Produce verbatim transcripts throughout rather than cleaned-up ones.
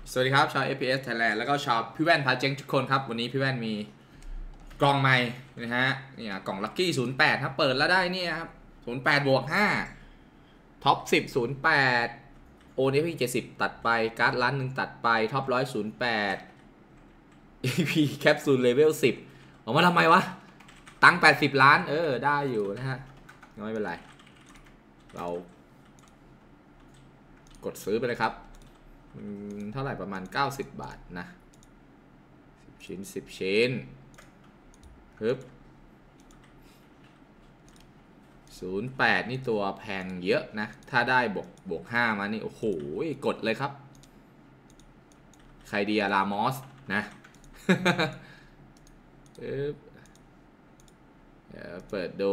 สวัสดีครับชาว เอฟ พี เอส Thailand แล้วก็ชาวพี่แว่นพาเจ๊งทุกคนครับวันนี้พี่แว่นมีกล่องใหม่นะฮะเนี่ยกล่องลัคกี้ศูนย์แปดครับเปิดแล้วได้เนี่ยครับศูนย์แปดบวกห้าท็อปสิบศูนย์แปดโอเนพีเจ็ดสิบตัดไปการ์ดล้านหนึ่งตัดไปท็อปร้อยศูนย์แปด เอ พี แคปซูลเลเวลสิบออกมาทำไมวะตังแปดสิบล้านเออได้อยู่นะฮะไม่เป็นไรเรากดซื้อไปเลยครับเท่าไหร่ประมาณเก้าสิบบาทนะสิบชิ้นสิบชิ้นฮึบศูนย์แปดนี่ตัวแพงเยอะนะถ้าได้บวกบวกห้ามานี่โอ้โหกดเลยครับใครดีอะลามอสนะฮึบเดี๋ยวเปิดดู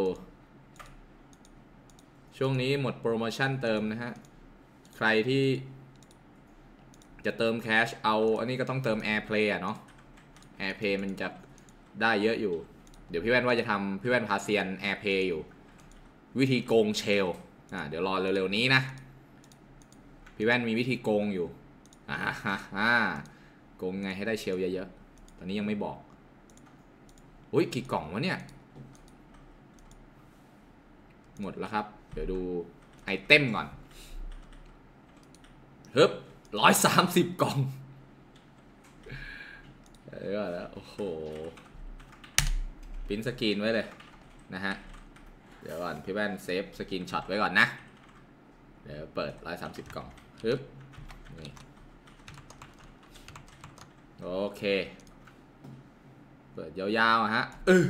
ช่วงนี้หมดโปรโมชั่นเติมนะฮะใครที่จะเติมแคชเอาอันนี้ก็ต้องเติม Airplay อ่ะเนาะ Airplay มันจะได้เยอะอยู่เดี๋ยวพี่แว่นว่าจะทำพี่แว่นพาเซียน Airplay อยู่วิธีโกงเชลอ่าเดี๋ยวรอเร็วๆนี้นะพี่แว่นมีวิธีโกงอยู่อ่าฮ่าฮ่าโกงไงให้ได้เชลเยอะๆตอนนี้ยังไม่บอกอุ้ยกี่กล่องวะเนี่ยหมดแล้วครับเดี๋ยวดูไอเทมก่อนฮึบร้อยสามสิบกล่องเออแล้วโอ้โหพิมพ์สกรีนไว้เลยนะฮะเดี๋ยวก่อนพี่แว่นเซฟสกรีนช็อตไว้ก่อนนะเดี๋ยวเปิดร้อยสามสิบกล่องฮึบนี่โอเคเปิดยาวๆฮะเออ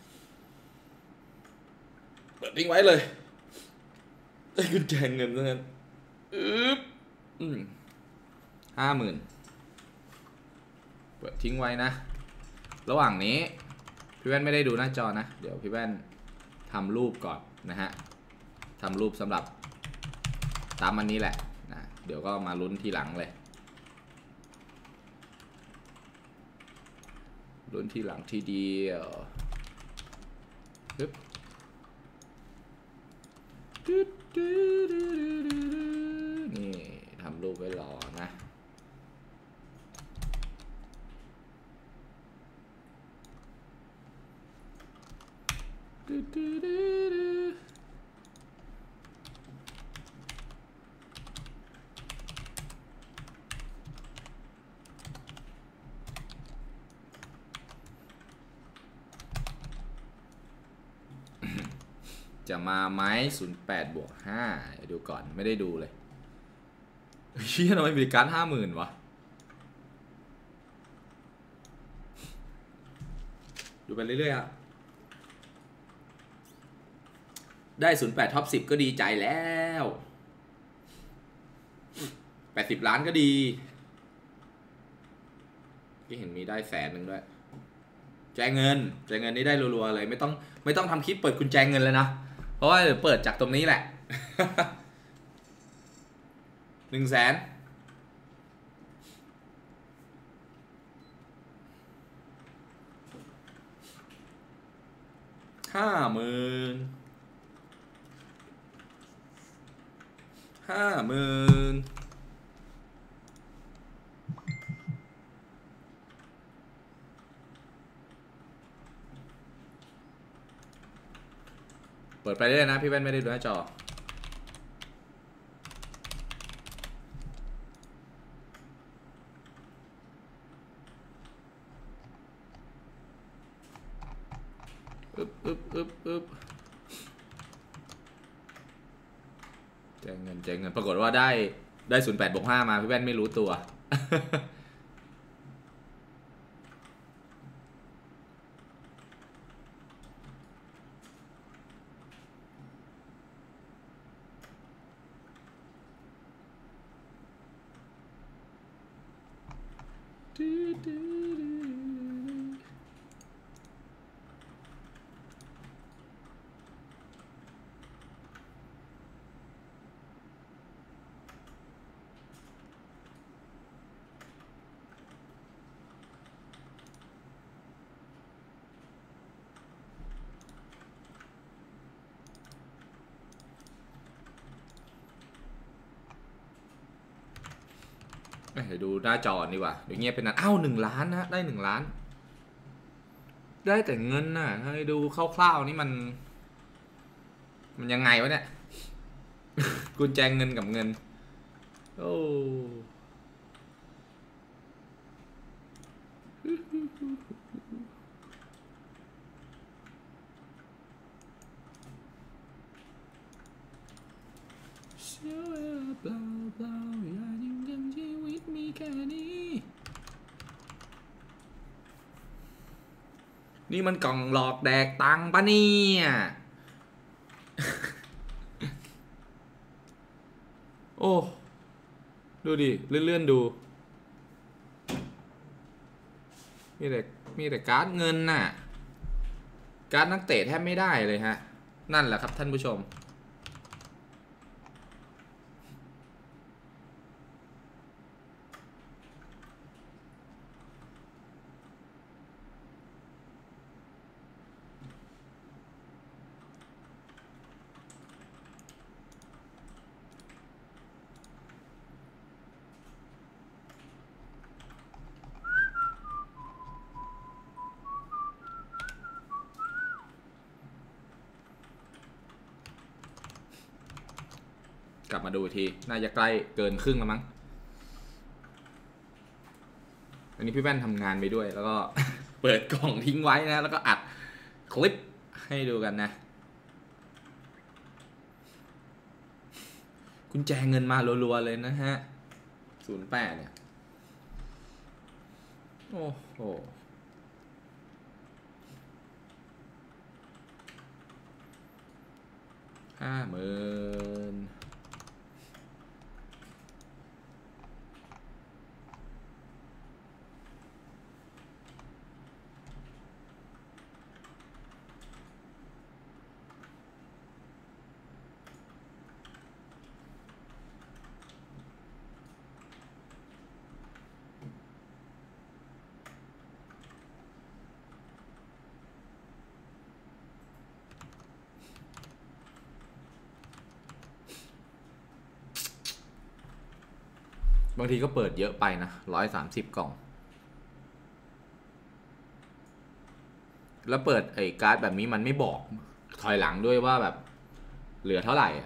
เปิดทิ้งไว้เลยได้กุญแจเงินซะงั้นอึ๊บอืมห้าหมื่นเปิดทิ้งไว้นะระหว่างนี้พี่แว่นไม่ได้ดูหน้าจอนะเดี๋ยวพี่แว่นทำรูปก่อนนะฮะทำรูปสำหรับตามอันนี้แหละนะเดี๋ยวก็มาลุ้นทีหลังเลยลุ้นทีหลังทีเดียวปึ๊บนี่ทำรูปไว้รอนะจะมาไหมศูนย์แปดบวกห้าดูก่อนไม่ได้ดูเลยเชี่ยทำไมบริการห้าหมื่นวะดูไปเรื่อยๆอ่ะได้ศูนย์แปดท็อปสิบก็ดีใจแล้วแปดสิบล้านก็ดีที่เห็นมีได้แสนหนึ่งด้วยแจกเงินแจกเงินนี่ได้รัวๆเลยไม่ต้องไม่ต้องทำคลิปเปิดกุญแจเงินเลยนะเพราะว่าเดี๋ยวเปิดจากตรงนี้แหละหนึ่งแสนห้าหมื่นห้าหมื่นเปิดไปเรื่อยนะพี่แว่นไม่ได้ดูหน้าจออึ๊บอึ๊บอึ๊บอึ๊บแจกเงินแจกเงินปรากฏว่าได้ได้ศูนย์แปดบวกห้ามาพี่แว่นไม่รู้ตัวเดี๋ยวดูหน้าจอดีกว่าเดี๋ยวเงียบเป็นนั้นอ้าวหนึ่งล้านนะได้หนึ่งล้านได้แต่เงินน่ะให้ดูคร่าวๆนี่มันมันยังไงวะเนี่ยกุญแจเงินกับเงินโอ้เสียเวลาเปล่าเปล่าอย่ายิ่งยังชีวิตมีแค่นี้นี่มันกล่องหลอกแดกตังปะเนี่ยโอ้ดูดิเลื่อนๆดูมีแต่มีแต่การ์ดเงินน่ะการ์ดนักเตะแทบไม่ได้เลยฮะนั่นแหละครับท่านผู้ชมกลับมาดูทีน่าจะใกล้เกินครึ่งแล้วมั้งอันนี้พี่แว่นทำงานไปด้วยแล้วก็ เปิดกล่องทิ้งไว้นะแล้วก็อัดคลิปให้ดูกันนะกุญแจเงินมารัวๆเลยนะฮะศูนย์แปดเนี่ยโอ้โหห้าหมื่นบางทีก็เปิดเยอะไปนะร้อยสามสิบกล่องแล้วเปิดไอ้การ์ดแบบนี้มันไม่บอกถอยหลังด้วยว่าแบบเหลือเท่าไหร่อ่ะ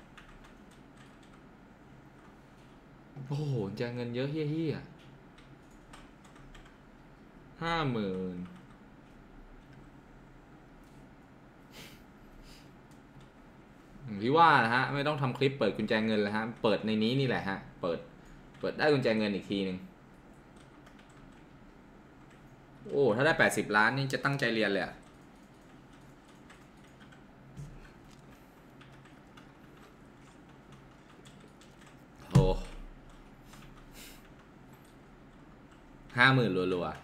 โอ้โหจะเงินเยอะเฮี้ยๆห้าหมื่นพี่ว่านะฮะไม่ต้องทำคลิปเปิดกุญแจเงินแล้วฮะเปิดในนี้นี่แหละฮะเปิดเปิดได้กุญแจเงินอีกทีหนึ่งโอ้ถ้าได้แปดสิบล้านนี่จะตั้งใจเรียนเลยอะโอ้ห้าหมื่นรัว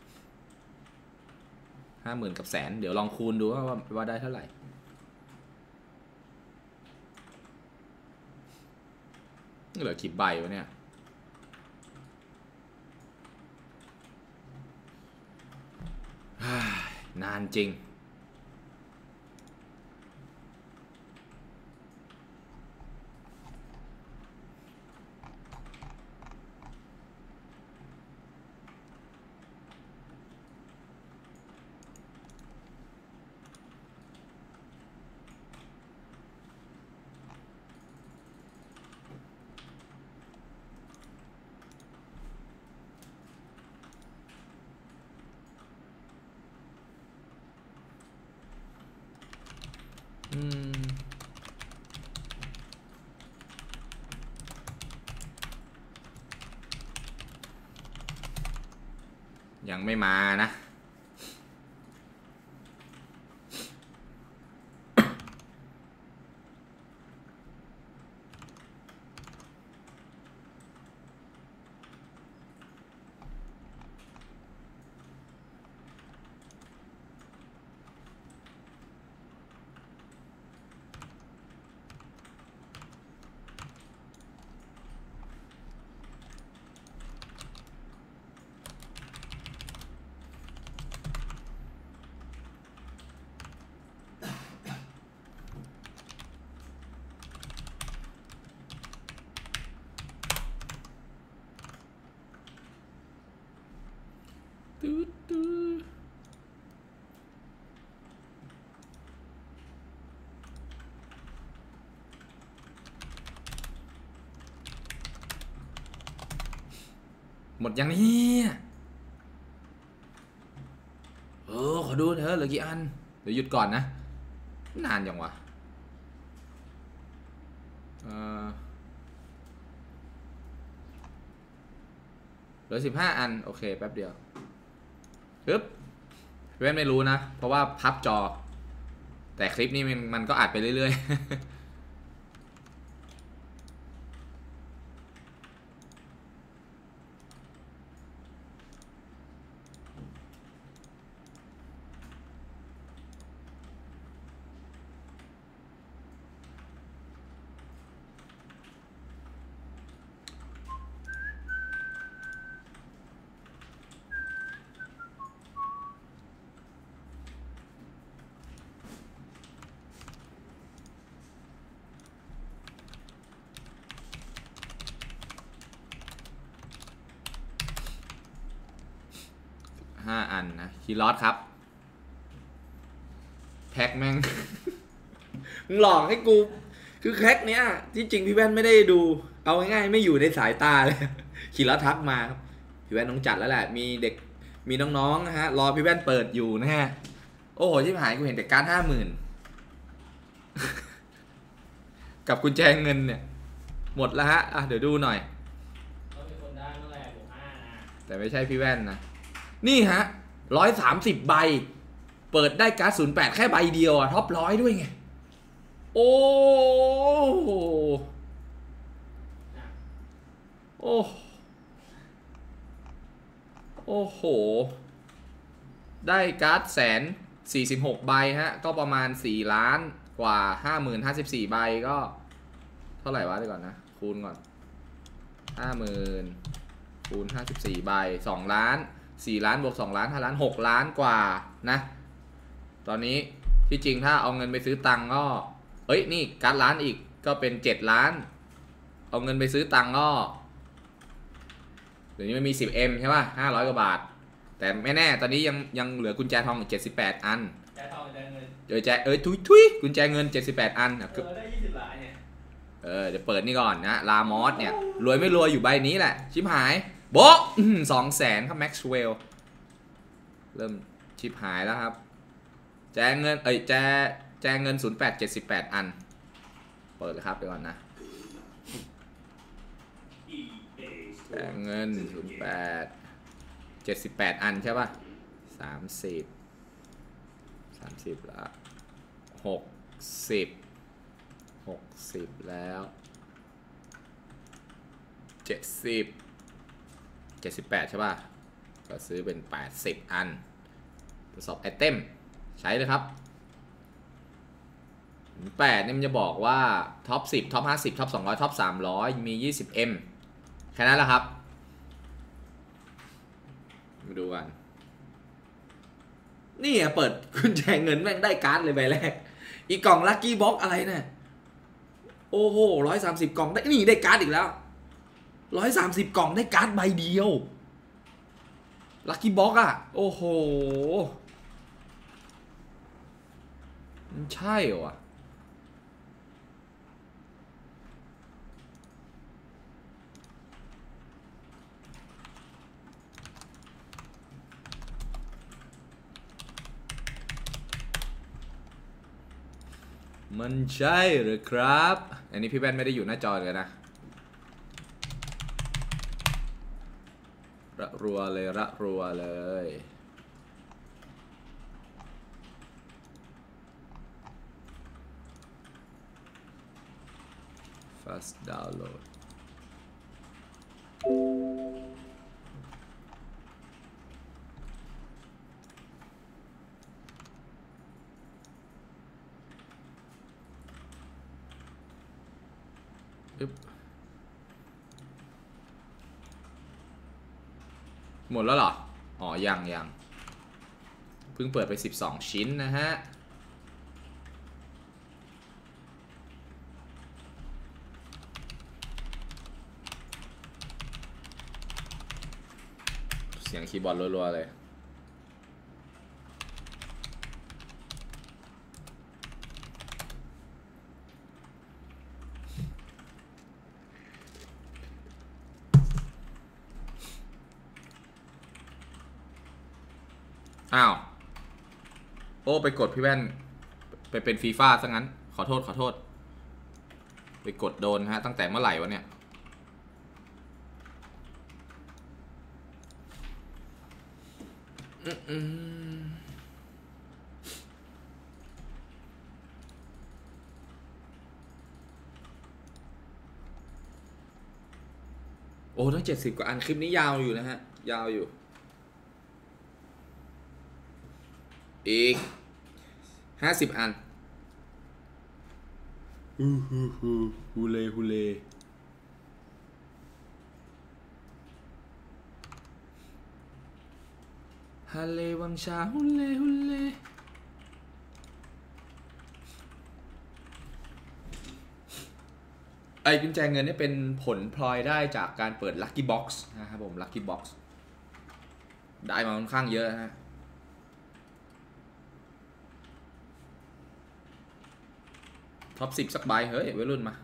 ๆห้าหมื่นกับแสนเดี๋ยวลองคูณดูว่าว่าได้เท่าไหร่เหลือกี่ใบวะเนี่ยนานจริงอืมยังไม่มานะตื้อตื้อหมดยังนี่เออขอดูเถอะเหลือกี่อันเดี๋ยวหยุดก่อนนะนานยังวะเออเหลือสิบห้าอันโอเคแป๊บเดียวปึ๊บเว้นไม่รู้นะเพราะว่าพับจอแต่คลิปนี้มันมันก็อัดไปเรื่อยๆ ห้าอันนะคีย์ลอสครับแพ็กแม่ง มึงหลอกให้กูคือแพ็กเนี้ยที่จริงพี่แว่นไม่ได้ดูเอาง่ายๆไม่อยู่ในสายตาเลย คีย์ลอสทักมาครับพี่แว่นต้องจัดแล้วแหละมีเด็กมีน้องๆนะฮะรอพี่แว่นเปิดอยู่นะฮะโอ้โหชิบหายกูเห็นแต่การห้าหมื่น กับกุญแจเงินเนี่ยหมดแล้วฮะอ่ะเดี๋ยวดูหน่อยต้องมีคนได้เมื่อไหร่บวกห้านะแต่ไม่ใช่พี่แว่นนะนี่ฮะร้อยสามสิบใบเปิดได้การ์ดศูนย์แปดแค่ใบเดียวอะท็อปร้อยด้วยไงโอ้โหโอ้โอ้โหได้การ์ดแสนสี่สิบหกใบฮะก็ประมาณสี่ล้านกว่าห้าหมื่นห้าสิบสี่ใบก็เท่าไหร่วะเดี๋ยวก่อนนะคูณก่อนห้าหมื่นคูณห้าสิบสี่ใบสองล้านสี่ล้านบวกสองล้านห้าล้านหกล้านกว่านะตอนนี้ที่จริงถ้าเอาเงินไปซื้อตังก็เอ้ยนี่การ์ดล้านอีกก็เป็นเจ็ดล้านเอาเงินไปซื้อตังก็เดี๋ยวนี้มันมี สิบเอ็ม ใช่ป่ะห้าร้อยกว่าบาทแต่ไม่แน่ตอนนี้ยังยังเหลือกุญแจทองอีกเจ็ดสิบแปดอันกุญแจทองกุญแจเงินเออแจเอ้ยทุยทุยกุญแจเงินเจ็ดสิบแปดอันเออได้ยี่สิบล้านเนี่ยเออเดี๋ยวเปิดนี่ก่อนนะลามอสเนี่ยรวยไม่รวยอยู่ใบนี้แหละชิบหายโบ๊ะสองแสนครับแม็กซ์เวลเริ่มชิบหายแล้วครับแจเงินเอ้ยแจแจเงินศูนย์แปดเจ็ดสิบแปดอันเปิดเลยครับเดี๋ยวก่อนนะแจเงินศูนย์แปดเจ็ดสิบแปดอันใช่ป่ะสามสิบสามสิบละหกสิบหกสิบแล้วเจ็ดสิบเจ็ดสิบแปดใช่ป่ะก็ซื้อเป็นแปดสิบอันทดสอบไอเทมใช้เลยครับแปดนี่มันจะบอกว่าท็อปสิบท็อปห้าสิบท็อปสองร้อยท็อปสามร้อยมี ยี่สิบเอ็ม แค่นั้นแหละครับมาดูกันนี่เปิดกุญแจเงินแม่งได้การ์ดเลยใบแรกอีกกล่องลัคกี้บ็อกอะไรเนี่ยโอ้โหร้อยสามสิบกล่องได้นี่ได้การ์ดอีกแล้วร้อยสามสิบกล่องได้การ์ดใบเดียวลัคกี้บ็อกอ่ะโอ้โหมันใช่เหรอมันใช่หรือครับอันนี้พี่แว่นไม่ได้อยู่หน้าจอเลยนะระรัวเลยระรัวเลย fast download หมดแล้วเหรออ๋อยังยังเพิ่งเปิดไปสิบสองชิ้นนะฮะเสียงคีย์บอร์ดรัวๆเลยอ้าวโอ้ไปกดพี่แว่นไปเป็นฟีฟ่าซะงั้นขอโทษขอโทษไปกดโดนฮะตั้งแต่เมื่อไหร่วะเนี่ยอืมโอ้ทั้งเจ็ดสิบกว่าอันคลิปนี้ยาวอยู่นะฮะยาวอยู่อีกห้าสิบอันฮูฮูฮูฮูเลฮูเลฮาเลวังชาฮูเลฮูเลไอ้กุญแจเงินนี่เป็นผลพลอยได้จากการเปิด Lucky Box นะครับผม Lucky Box ได้มาค่อนข้างเยอะนะฮะท็อปสิบสักใบเฮ้ยวัยรุ่นมา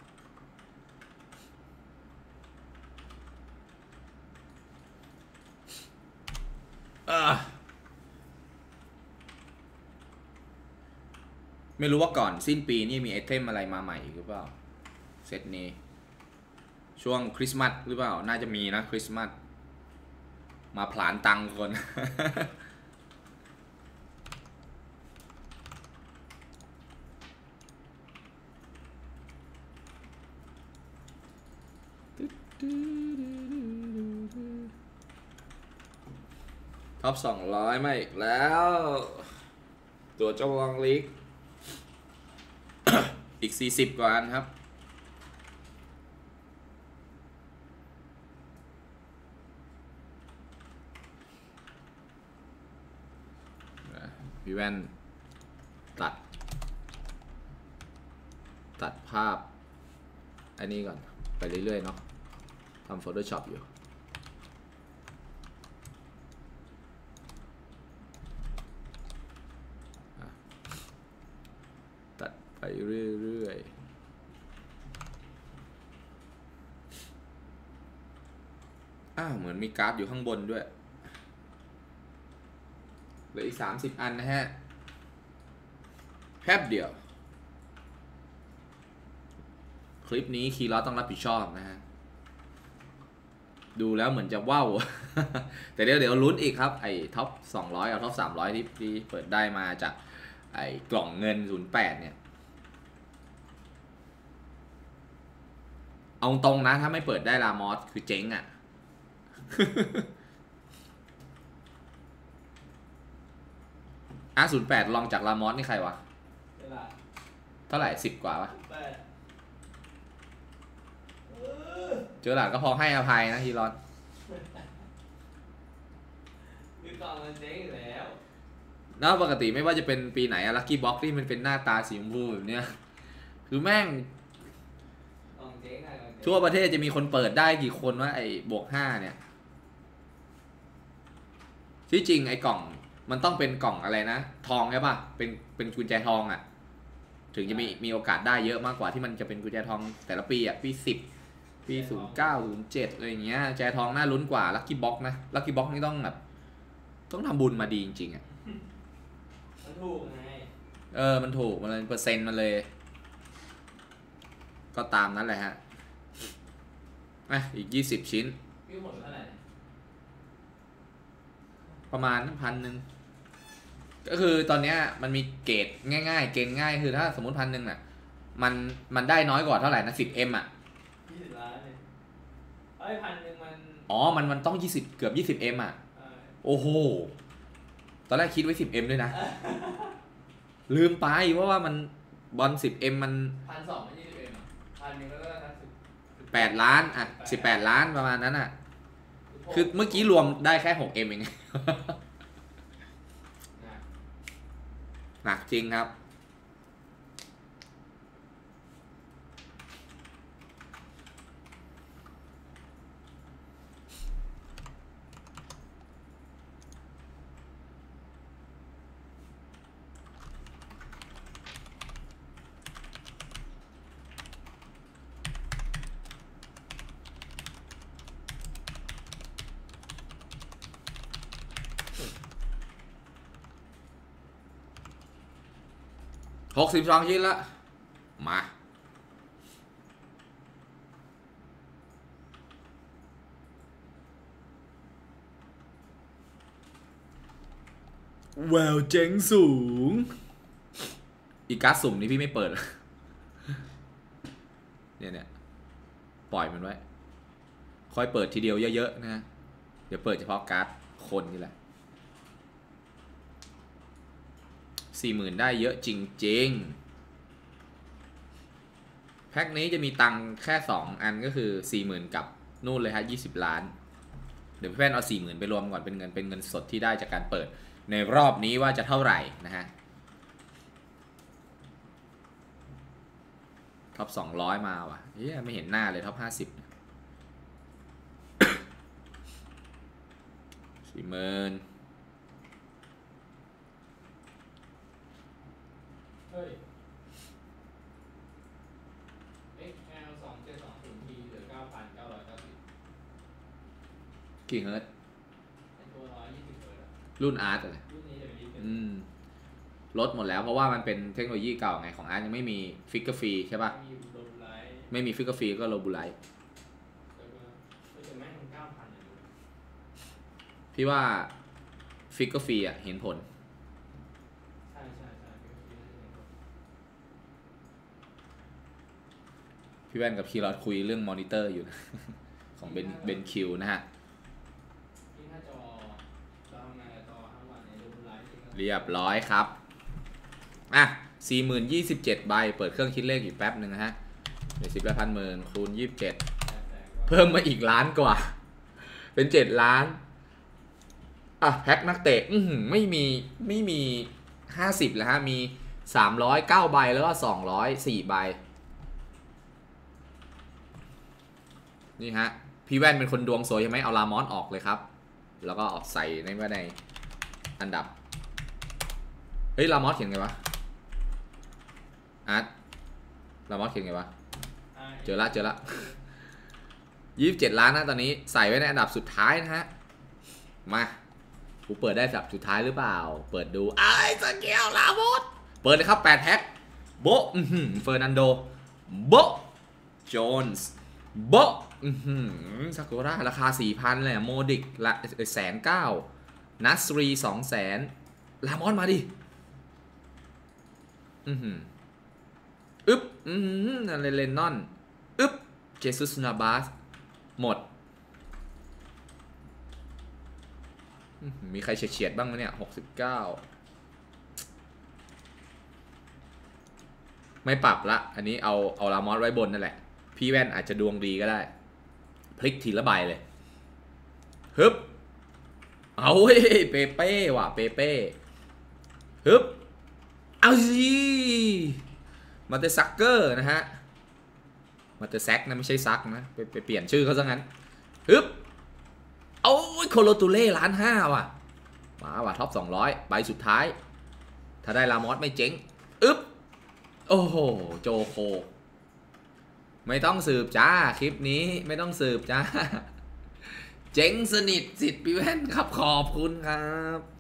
ไม่รู้ว่าก่อนสิ้นปีนี่มีไอเทมอะไรมาใหม่หรือเปล่าเซตนี้ช่วงคริสต์มาสหรือเปล่าน่าจะมีนะคริสต์มาสมาผลานตังคนท็อปสองร้อยมาอีกแล้วตัวเจ้าวังลิก อีกสี่สิบกว่าอันครับพี่แว่นตัดตัดภาพอันนี้ก่อนไปเรื่อยๆเนาะทำ Photoshop อยู่ตัดไปเรื่อยๆอ้าวเหมือนมีการ์ดอยู่ข้างบนด้วยเหลืออีกสามสิบอันนะฮะแป๊บเดียวคลิปนี้คีย์ลอสต้องรับผิดชอบนะฮะดูแล้วเหมือนจะว้าว แต่เดี๋ยวเดี๋ยวลุ้นอีกครับไอ้ท็อปสองร้อยกับท็อปสามร้อยที่ที่เปิดได้มาจากไอ้กล่องเงินศูนย์แปดเนี่ยเอาตรงนะถ้าไม่เปิดได้ลามอสคือเจ๊งอ่ะ อ่ะศูนย์แปดลองจากลามอสนี่ใครวะเท่าไหร่สิบกว่าวะเจอหลาดก็พอให้อภัยนะฮีรอนคือกล่องมันเจ๊งอยู่แล้วแล้วปกติไม่ว่าจะเป็นปีไหนอะลัคกี้บ็อกที่มันเป็นหน้าตาสีชมพูแบบเนี้ยคือแม่งทั่วประเทศจะมีคนเปิดได้กี่คนวะไอ้บวกห้าเนี่ยที่จริงไอ้กล่องมันต้องเป็นกล่องอะไรนะทองใช่ป่ะเป็นเป็นกุญแจทองอ่ะถึงจะมีมีโอกาสได้เยอะมากกว่าที่มันจะเป็นกุญแจทองแต่ละปีอ่ะปีสิบปีศูนย์เก้าศูนย์เจ็ดอะไรอย่างเงี้ยแจทองน่าลุ้นกว่าลัคกี้บ็อกนะลัคกี้บ็อกนี่ต้องแบบต้องทำบุญมาดีจริงๆอ่ะมันถูกไงเออมันถูกมันเลยเปอร์เซ็นต์มันเลยก็ตามนั้นแหละฮะอ่ะอีกยี่สิบชิ้นพี่หมดเท่าไหร่ประมาณพันหนึ่งก็คือตอนเนี้ยมันมีเกรดง่ายๆเกณฑ์ง่ายคือถ้าสมมติพันหนึ่งอ่ะมันมันได้น้อยกว่าเท่าไหร่นะสิบเอ็มอ่ะยี่สิบล้านเลยเอ้ยพันหนึ่งมันอ๋อมันมันต้องยี่สิบเกือบยี่สิบเอ็มอ่ะโอ้โหตอนแรกคิดไว้สิบเอ็มด้วยนะลืมไปเพราะว่ามันบอลสิบเอ็มมันพันสองไม่ยี่สิบเอ็มพันหนึ่งก็ได้แปดล้านอ่ะสิบแปดล้านประมาณนั้นอ่ะคือเมื่อกี้รวมได้แค่หกเอ็มเองหนักจริงครับหกสิบสองชิ้นละมาแววเจ๋งสูงอีกการ์ดสุ่มนี้พี่ไม่เปิดเนี่ยเนี่ยปล่อยมันไว้ค่อยเปิดทีเดียวเยอะๆนะฮะเดี๋ยวเปิดเฉพาะการ์ดคนนี่แหละสี่หมื่นได้เยอะจริงๆแพ็คนี้จะมีตังค์แค่สองอันก็คือสี่หมื่นกับนู่นเลยฮะยี่สิบล้านเดี๋ยวพี่แพนเอาสี่หมื่นไปรวมก่อนเป็นเงินเป็นเงินสดที่ได้จากการเปิดในรอบนี้ว่าจะเท่าไหร่นะฮะท็อปสองร้อยมาว่ะเฮ้ยไม่เห็นหน้าเลยท็อปห้าสิบสี่หมื่นเฮ้ย เอ็กซ์ แอล สองเจ็ดสองศูนย์ ที เหลือ เก้าพันเก้าร้อยเก้าสิบกี่เฮิร์ตในตัวร้อยยี่สิบเฮิร์ตอะรุ่นอาร์ตเลยรุ่นนี้จะเป็นยี่สิบอืมลดหมดแล้วเพราะว่ามันเป็นเทคโนโลยีเก่าไงของอาร์ตยังไม่มีฟิกเกอร์ฟรีใช่ป่ะมีโลบูไลท์ไม่มีฟิกเกอร์ฟรีก็โลบูไลท์แล้วก็ก็จะแม่งเก้าพันเลยดูพี่ว่าฟิกเกอร์ฟรีอ่ะเห็นผลใช่ใช่ใช่พี่แว่นกับคีรอดคุยเรื่องมอนิเตอร์อยู่นะ ของเบนเบนคิวนะฮะที่หน้าจอเราทำงานกับจอทั้งวันในโลบูไลท์เรียบร้อยครับอ่ะสี่หมื่นยี่สิบเจ็ดใบเปิดเครื่องคิดเลขอยู่แป๊บหนึ่งนะฮะเดี๋ยวสิบละพันหมื่นคูณยี่สิบเจ็ดเพิ่มมาอีกล้านกว่าเป็นเจ็ดล้านอ่ะแพ็คนักเตะอืไม่มีไม่มีห้าสิบแล้วฮะมีสามร้อยเก้าใบแล้วก็สองร้อยสี่ใบนี่ฮะพี่แว่นเป็นคนดวงสวยใช่ไหมเอาลามอสออกเลยครับแล้วก็ออกใส่ในว่าในอันดับเฮ้ยลามอสเขียนไงวะอาร์ตลามอสเขียนไงวะเจอละเจอละยี่สิบเจ็ดล้านนะตอนนี้ใส่ไว้ในอันดับสุดท้ายนะฮะมากูเปิดได้สับสุดท้ายหรือเปล่าเปิดดูไอ้สเกลลามอสเปิดเลยครับแปดแพ็คโบเฟอร์นันโดโบโจนส์โบซากุระราคา สี่พัน เลยโมดิกละแสนเก้านัสรีสองแสนลามอสมาดิอือหืออึ๊บอือหืออะไรเลนนอนอึ๊บเจซุสนาบาสหมดมีใครเฉียดๆบ้างไหมเนี่ยหกสิบเก้าไม่ปรับละอันนี้เอาเอาลามอสไว้บนนั่นแหละพี่แว่นอาจจะดวงดีก็ได้พลิกทีละใบเลยฮึบเอาเว้ยเปเป้ว่ะเปเป้ฮึบเอาสิมาเตซักเกอร์นะฮะมาเตแซกนะไม่ใช่ซักนะไปไปเปลี่ยนชื่อเขาซะงั้นฮึบเอาโคโลตูเล่ล้านห้าว่ะมาว่ะท็อปสองร้อยใบสุดท้ายถ้าได้ลามอสไม่เจ๊งอึ๊บโอ้โหโจโคไม่ต้องสืบจ้าคลิปนี้ไม่ต้องสืบจ้าเจ๊งสนิทสิทธิ์พี่แว่นครับขอบคุณครับ